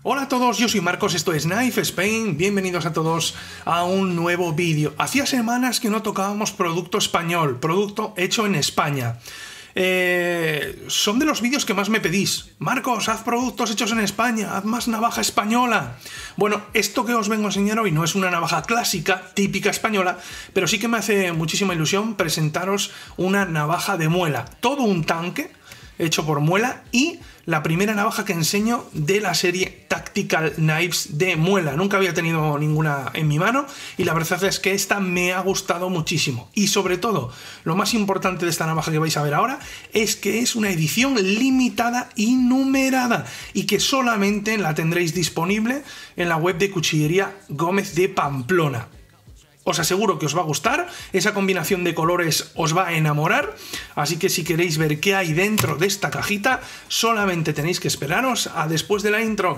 Hola a todos, yo soy Marcos, esto es Knife Spain, bienvenidos a todos a un nuevo vídeo. Hacía semanas que no tocábamos producto español, producto hecho en España. Son de los vídeos que más me pedís. Marcos, haz productos hechos en España, haz más navaja española. Bueno, esto que os vengo a enseñar hoy no es una navaja clásica, típica española, pero sí que me hace muchísima ilusión presentaros una navaja de muela. Todo un tanque hecho por muela y la primera navaja que enseño de la serie Tactical Knives de muela. Nunca había tenido ninguna en mi mano y la verdad es que esta me ha gustado muchísimo. Y sobre todo, lo más importante de esta navaja que vais a ver ahora es que es una edición limitada y numerada y que solamente la tendréis disponible en la web de Cuchillería Gómez de Pamplona. Os aseguro que os va a gustar, esa combinación de colores os va a enamorar, así que si queréis ver qué hay dentro de esta cajita, solamente tenéis que esperaros a después de la intro.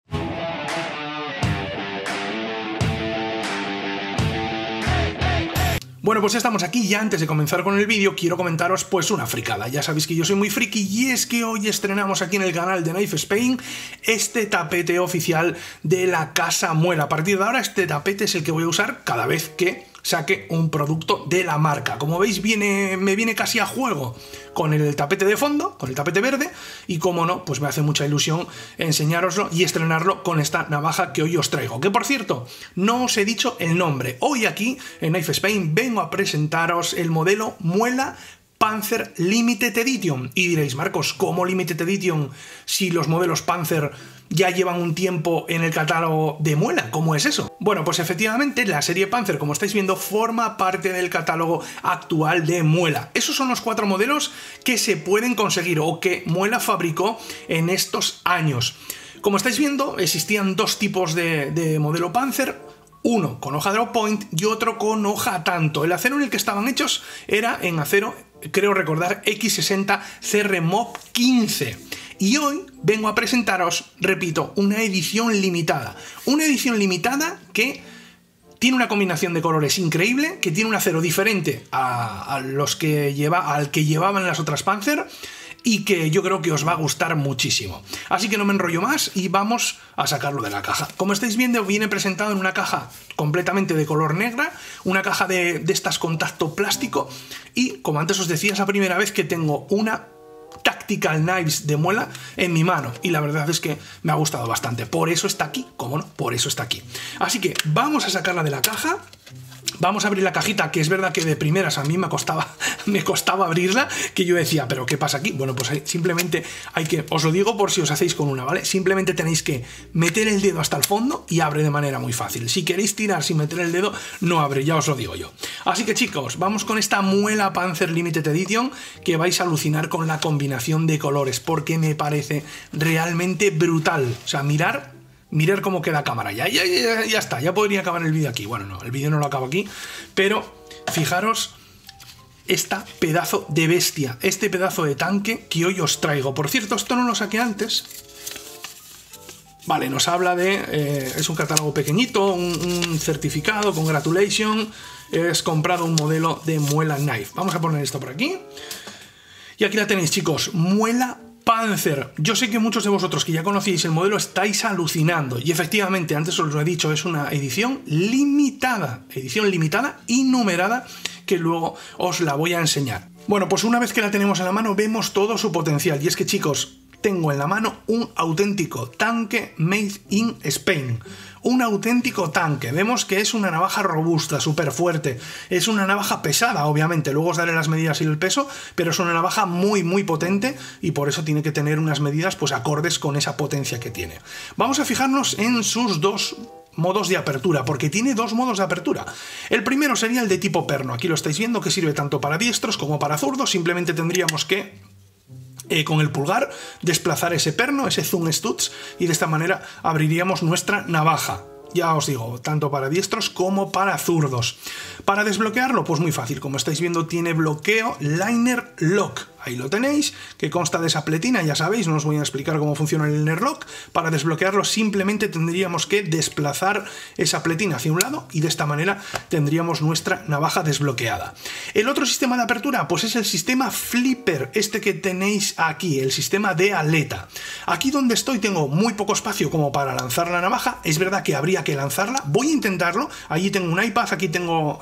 Bueno, pues ya estamos aquí y antes de comenzar con el vídeo quiero comentaros pues una fricada. Ya sabéis que yo soy muy friki y es que hoy estrenamos aquí en el canal de Knife Spain este tapete oficial de la Casa Muela. A partir de ahora este tapete es el que voy a usar cada vez que saque un producto de la marca. Como veis me viene casi a juego con el tapete de fondo, con el tapete verde, y como no, pues me hace mucha ilusión enseñároslo y estrenarlo con esta navaja que hoy os traigo. Que por cierto, no os he dicho el nombre. Hoy aquí en Knife Spain vengo a presentaros el modelo Muela Panzer Limited Edition. Y diréis, Marcos, ¿cómo Limited Edition si los modelos Panzer ya llevan un tiempo en el catálogo de muela? ¿Cómo es eso? Bueno, pues efectivamente la serie Panzer, como estáis viendo, forma parte del catálogo actual de muela. Esos son los 4 modelos que se pueden conseguir o que muela fabricó en estos años. Como estáis viendo, existían 2 tipos de modelo Panzer. Uno con hoja drop point y otro con hoja tanto. El acero en el que estaban hechos era en acero, creo recordar, X60 CR Mob 15. Y hoy vengo a presentaros, repito, una edición limitada. Una edición limitada que tiene una combinación de colores increíble, que tiene un acero diferente al que llevaban las otras Panzer y que yo creo que os va a gustar muchísimo. Así que no me enrollo más y vamos a sacarlo de la caja. Como estáis viendo, viene presentado en una caja completamente de color negra, una caja de estas con tacto plástico y, como antes os decía, es la primera vez que tengo una Tactical Knives de muela en mi mano y la verdad es que me ha gustado bastante. Por eso está aquí, ¿cómo no? Por eso está aquí. Así que vamos a sacarla de la caja. Vamos a abrir la cajita, que es verdad que de primeras a mí me costaba abrirla, que yo decía, ¿pero qué pasa aquí? Bueno, pues simplemente hay que, os lo digo por si os hacéis con una, ¿vale? Simplemente tenéis que meter el dedo hasta el fondo y abre de manera muy fácil. Si queréis tirar sin meter el dedo, no abre, ya os lo digo yo. Así que chicos, vamos con esta muela Panzer Limited Edition, que vais a alucinar con la combinación de colores, porque me parece realmente brutal. O sea, mirar cómo queda cámara. Ya está, ya podría acabar el vídeo aquí. Bueno, no, el vídeo no lo acabo aquí, pero fijaros esta pedazo de bestia, este pedazo de tanque que hoy os traigo. Por cierto, esto no lo saqué antes. Vale, nos habla de... es un catálogo pequeñito, un certificado, congratulations, es comprado un modelo de muela knife. Vamos a poner esto por aquí. Y aquí la tenéis, chicos, muela Panzer. Yo sé que muchos de vosotros que ya conocéis el modelo estáis alucinando y efectivamente, antes os lo he dicho, es una edición limitada y numerada que luego os la voy a enseñar. Bueno, pues una vez que la tenemos en la mano vemos todo su potencial y es que, chicos, tengo en la mano un auténtico tanque made in Spain. Un auténtico tanque. Vemos que es una navaja robusta, súper fuerte. Es una navaja pesada, obviamente. Luego os daré las medidas y el peso, pero es una navaja muy, muy potente y por eso tiene que tener unas medidas pues acordes con esa potencia que tiene. Vamos a fijarnos en sus 2 modos de apertura, porque tiene 2 modos de apertura. El primero sería el de tipo perno. Aquí lo estáis viendo, que sirve tanto para diestros como para zurdos. Simplemente tendríamos que con el pulgar desplazar ese perno, ese zoom studs, y de esta manera abriríamos nuestra navaja. Ya os digo, tanto para diestros como para zurdos. Para desbloquearlo, pues muy fácil. Como estáis viendo, tiene bloqueo Liner Lock. ahí lo tenéis, que consta de esa pletina, ya sabéis, no os voy a explicar cómo funciona el inner lock. Para desbloquearlo simplemente tendríamos que desplazar esa pletina hacia un lado y de esta manera tendríamos nuestra navaja desbloqueada. El otro sistema de apertura pues es el sistema flipper, este que tenéis aquí, el sistema de aleta. Aquí donde estoy tengo muy poco espacio como para lanzar la navaja, es verdad que habría que lanzarla, voy a intentarlo. Allí tengo un iPad, aquí tengo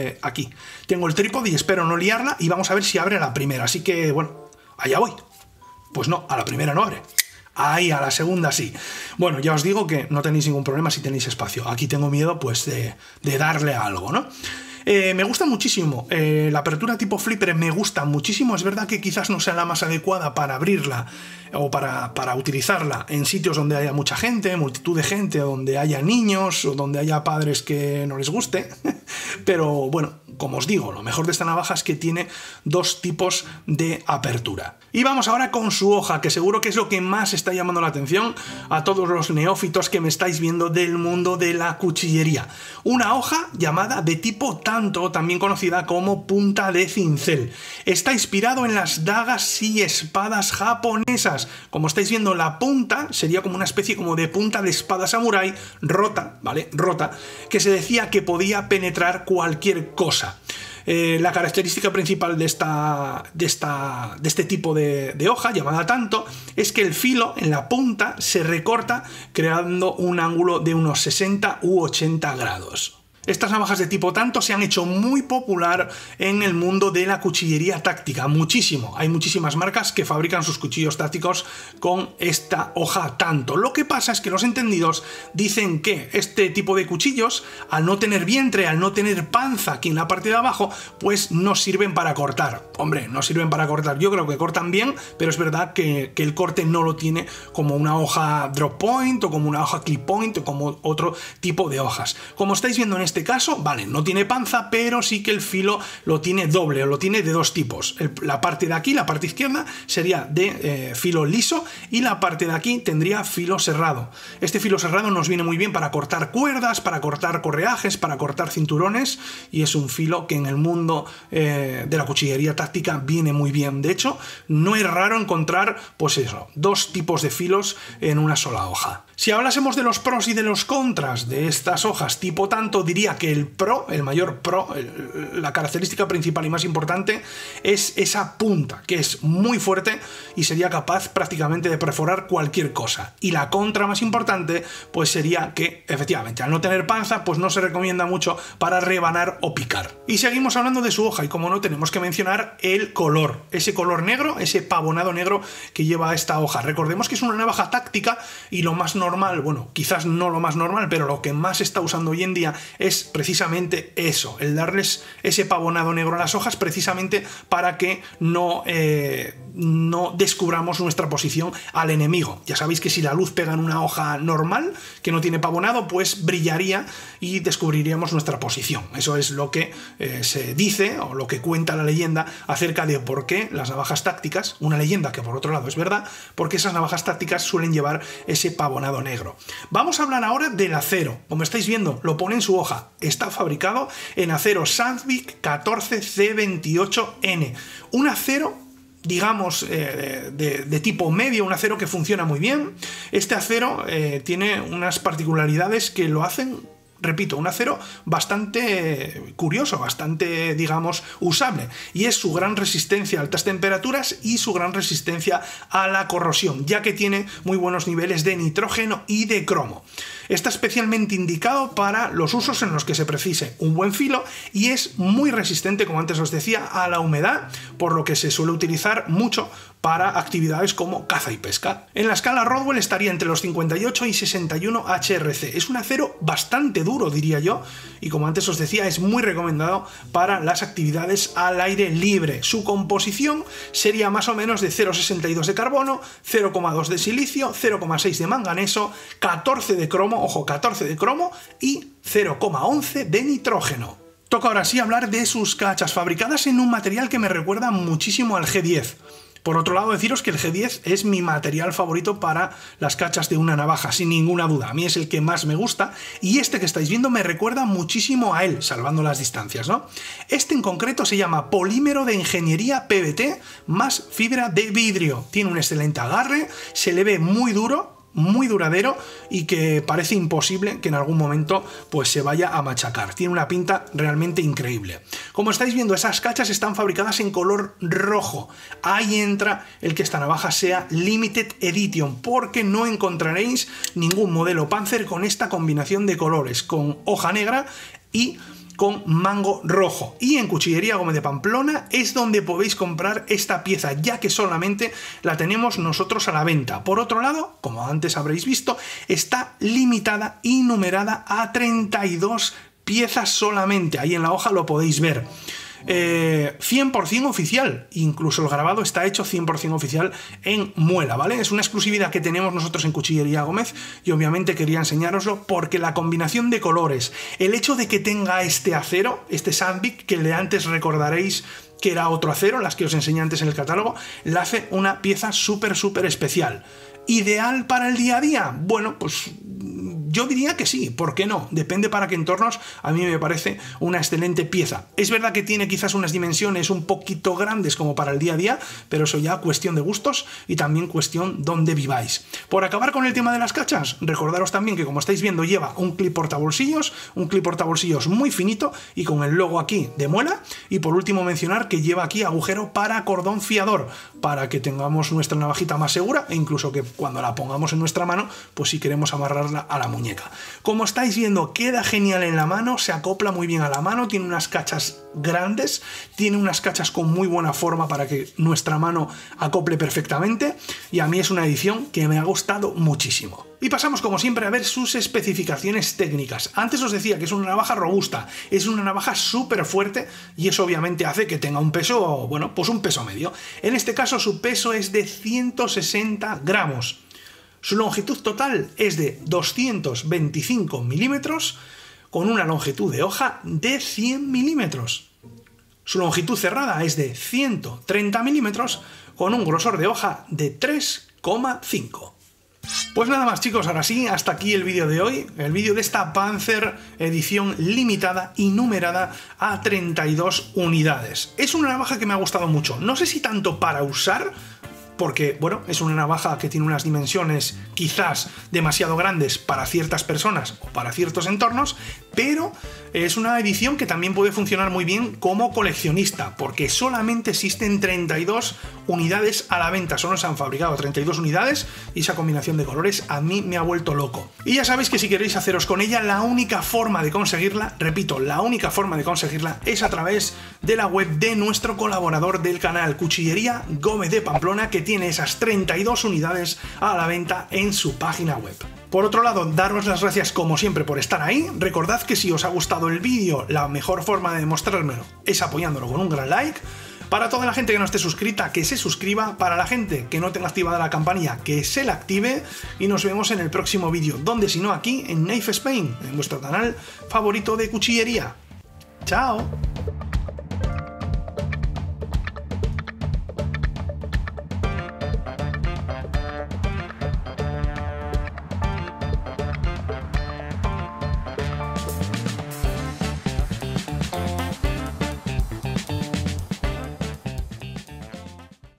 el trípode y espero no liarla y vamos a ver si abre a la primera, así que bueno, allá voy. Pues no, a la primera no abre. Ahí, a la segunda sí. Bueno, ya os digo que no tenéis ningún problema si tenéis espacio. Aquí tengo miedo pues de darle a algo, ¿no? Me gusta muchísimo, la apertura tipo flipper me gusta muchísimo. Es verdad que quizás no sea la más adecuada para abrirla o para utilizarla en sitios donde haya mucha gente, multitud de gente, donde haya niños o donde haya padres que no les guste. Pero bueno, como os digo, lo mejor de esta navaja es que tiene dos tipos de apertura. Y vamos ahora con su hoja, que seguro que es lo que más está llamando la atención a todos los neófitos que me estáis viendo del mundo de la cuchillería. Una hoja llamada de tipo tanto, también conocida como punta de cincel. Está inspirado en las dagas y espadas japonesas. Como estáis viendo, la punta sería como una especie como de punta de espada samurái rota, ¿vale? Rota, que se decía que podía penetrar cualquier cosa. La característica principal de este tipo de hoja, llamada tanto, es que el filo en la punta se recorta creando un ángulo de unos 60 u 80 grados. Estas navajas de tipo tanto se han hecho muy popular en el mundo de la cuchillería táctica, muchísimo. Hay muchísimas marcas que fabrican sus cuchillos tácticos con esta hoja tanto. Lo que pasa es que los entendidos dicen que este tipo de cuchillos, al no tener vientre, al no tener panza aquí en la parte de abajo, pues no sirven para cortar. Hombre, no sirven para cortar. Yo creo que cortan bien, pero es verdad que el corte no lo tiene como una hoja drop point o como una hoja clip point o como otro tipo de hojas. Como estáis viendo en este caso, vale, no tiene panza, pero sí que el filo lo tiene doble, o lo tiene de dos tipos. La parte de aquí, la parte izquierda, sería de filo liso y la parte de aquí tendría filo serrado. Este filo serrado nos viene muy bien para cortar cuerdas, para cortar correajes, para cortar cinturones, y es un filo que en el mundo de la cuchillería táctica viene muy bien. De hecho, no es raro encontrar, pues eso, dos tipos de filos en una sola hoja. Si hablásemos de los pros y de los contras de estas hojas tipo tanto, diría que el mayor pro, la característica principal y más importante es esa punta, que es muy fuerte y sería capaz prácticamente de perforar cualquier cosa. Y la contra más importante, pues sería que, efectivamente, al no tener panza, pues no se recomienda mucho para rebanar o picar. Y seguimos hablando de su hoja, y como no, tenemos que mencionar el color, ese color negro, ese pavonado negro que lleva esta hoja. Recordemos que es una navaja táctica y lo más normal, bueno, quizás no lo más normal, pero lo que más se está usando hoy en día es precisamente eso, el darles ese pavonado negro a las hojas, precisamente para que no descubramos nuestra posición al enemigo. Ya sabéis que si la luz pega en una hoja normal, que no tiene pavonado, pues brillaría y descubriríamos nuestra posición. Eso es lo que se dice, o lo que cuenta la leyenda acerca de por qué las navajas tácticas, una leyenda que por otro lado es verdad, porque esas navajas tácticas suelen llevar ese pavonado negro. Vamos a hablar ahora del acero. Como estáis viendo, lo pone en su hoja. Está fabricado en acero Sandvik 14C28N. Un acero, digamos, de tipo medio, un acero que funciona muy bien. Este acero tiene unas particularidades que lo hacen, repito, un acero bastante curioso, bastante, digamos, usable, y es su gran resistencia a altas temperaturas y su gran resistencia a la corrosión, ya que tiene muy buenos niveles de nitrógeno y de cromo. Está especialmente indicado para los usos en los que se precise un buen filo y es muy resistente, como antes os decía, a la humedad, por lo que se suele utilizar mucho para actividades como caza y pesca. En la escala Rodwell estaría entre los 58 y 61 HRC. Es un acero bastante duro, diría yo, y como antes os decía, es muy recomendado para las actividades al aire libre. Su composición sería más o menos de 0,62 de carbono, 0,2 de silicio, 0,6 de manganeso, 14 de cromo, ojo, 14 de cromo y 0,11 de nitrógeno. Toca ahora sí hablar de sus cachas, fabricadas en un material que me recuerda muchísimo al G10. Por otro lado, deciros que el G10 es mi material favorito para las cachas de una navaja, sin ninguna duda. A mí es el que más me gusta y este que estáis viendo me recuerda muchísimo a él, salvando las distancias, ¿no? Este en concreto se llama polímero de ingeniería PVT más fibra de vidrio. Tiene un excelente agarre, se le ve muy duro, muy duradero y que parece imposible que en algún momento pues se vaya a machacar. Tiene una pinta realmente increíble. Como estáis viendo, esas cachas están fabricadas en color rojo. Ahí entra el que esta navaja sea Limited Edition, porque no encontraréis ningún modelo Panzer con esta combinación de colores, con hoja negra y con mango rojo. Y en Cuchillería Gómez de Pamplona es donde podéis comprar esta pieza, ya que solamente la tenemos nosotros a la venta. Por otro lado, como antes habréis visto, está limitada y numerada a 32 piezas solamente. Ahí en la hoja lo podéis ver. 100% oficial, incluso el grabado está hecho 100% oficial en muela, ¿vale? Es una exclusividad que tenemos nosotros en Cuchillería Gómez y obviamente quería enseñároslo porque la combinación de colores, el hecho de que tenga este acero, este Sandvik, que de antes recordaréis que era otro acero, las que os enseñé antes en el catálogo, la hace una pieza súper especial. ¿Ideal para el día a día? Bueno, pues yo diría que sí, ¿por qué no? Depende para qué entornos, a mí me parece una excelente pieza. Es verdad que tiene quizás unas dimensiones un poquito grandes como para el día a día, pero eso ya cuestión de gustos y también cuestión donde viváis. Por acabar con el tema de las cachas, recordaros también que como estáis viendo lleva un clip portabolsillos muy finito y con el logo aquí de muela, y por último mencionar que lleva aquí agujero para cordón fiador, para que tengamos nuestra navajita más segura e incluso que cuando la pongamos en nuestra mano, pues si queremos amarrarla a la muñeca. Como estáis viendo, queda genial en la mano, se acopla muy bien a la mano, tiene unas cachas grandes, tiene unas cachas con muy buena forma para que nuestra mano acople perfectamente y a mí es una edición que me ha gustado muchísimo. Y pasamos como siempre a ver sus especificaciones técnicas. Antes os decía que es una navaja robusta, es una navaja súper fuerte y eso obviamente hace que tenga un peso, bueno, pues un peso medio. En este caso su peso es de 160 gramos. Su longitud total es de 225 milímetros con una longitud de hoja de 100 milímetros. Su longitud cerrada es de 130 milímetros con un grosor de hoja de 3,5. Pues nada más, chicos, ahora sí, hasta aquí el vídeo de hoy, el vídeo de esta Panzer edición limitada y numerada a 32 unidades. Es una navaja que me ha gustado mucho, no sé si tanto para usar, porque, bueno, es una navaja que tiene unas dimensiones quizás demasiado grandes para ciertas personas o para ciertos entornos, pero es una edición que también puede funcionar muy bien como coleccionista, porque solamente existen 32 unidades a la venta, solo se han fabricado 32 unidades y esa combinación de colores a mí me ha vuelto loco. Y ya sabéis que si queréis haceros con ella, la única forma de conseguirla, repito, la única forma de conseguirla es a través de la web de nuestro colaborador del canal, Cuchillería Gómez de Pamplona, que tiene esas 32 unidades a la venta en su página web. Por otro lado, daros las gracias como siempre por estar ahí. Recordad que si os ha gustado el vídeo, la mejor forma de demostrármelo es apoyándolo con un gran like. Para toda la gente que no esté suscrita, que se suscriba. Para la gente que no tenga activada la campanilla, que se la active. Y nos vemos en el próximo vídeo, donde si no aquí en Knife Spain, en vuestro canal favorito de cuchillería. ¡Chao!